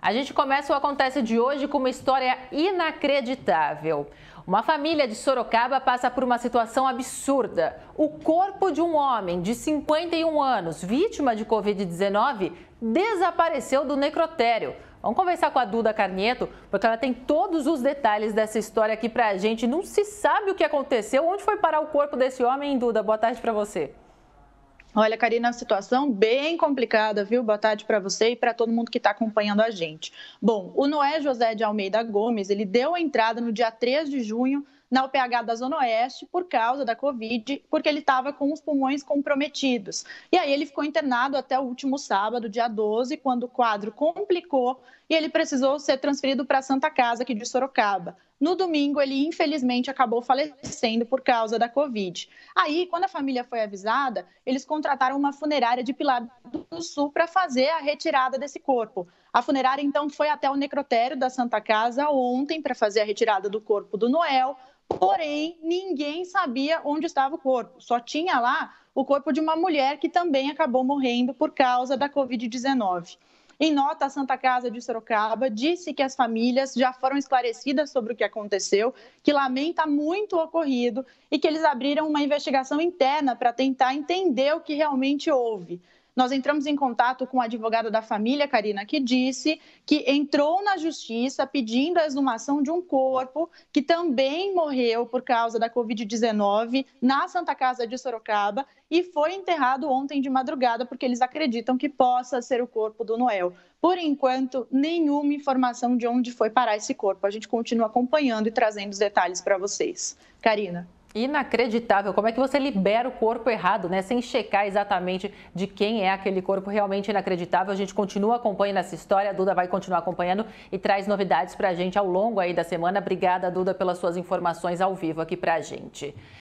A gente começa o Acontece de hoje com uma história inacreditável. Uma família de Sorocaba passa por uma situação absurda. O corpo de um homem de 51 anos, vítima de Covid-19, desapareceu do necrotério. Vamos conversar com a Duda Carnieto, porque ela tem todos os detalhes dessa história aqui pra gente. Não se sabe o que aconteceu, onde foi parar o corpo desse homem, Duda? Boa tarde pra você. Olha, Karina, a situação bem complicada, viu? Boa tarde para você e para todo mundo que está acompanhando a gente. Bom, o Noé José de Almeida Gomes, ele deu a entrada no dia 3 de junho na UPH da Zona Oeste por causa da Covid, porque ele estava com os pulmões comprometidos. E aí ele ficou internado até o último sábado, dia 12, quando o quadro complicou e ele precisou ser transferido para a Santa Casa aqui de Sorocaba. No domingo, ele infelizmente acabou falecendo por causa da Covid. Aí, quando a família foi avisada, eles contrataram uma funerária de Pilar do Sul para fazer a retirada desse corpo. A funerária, então, foi até o necrotério da Santa Casa ontem para fazer a retirada do corpo do Noel, porém, ninguém sabia onde estava o corpo. Só tinha lá o corpo de uma mulher que também acabou morrendo por causa da Covid-19. Em nota, a Santa Casa de Sorocaba disse que as famílias já foram esclarecidas sobre o que aconteceu, que lamenta muito o ocorrido e que eles abriram uma investigação interna para tentar entender o que realmente houve. Nós entramos em contato com a advogada da família, Karina, que disse que entrou na justiça pedindo a exumação de um corpo que também morreu por causa da Covid-19 na Santa Casa de Sorocaba e foi enterrado ontem de madrugada porque eles acreditam que possa ser o corpo do Noel. Por enquanto, nenhuma informação de onde foi parar esse corpo. A gente continua acompanhando e trazendo os detalhes para vocês. Karina. Inacreditável. Como é que você libera o corpo errado, né? Sem checar exatamente de quem é aquele corpo, realmente inacreditável. A gente continua acompanhando essa história, a Duda vai continuar acompanhando e traz novidades pra gente ao longo aí da semana. Obrigada, Duda, pelas suas informações ao vivo aqui pra gente.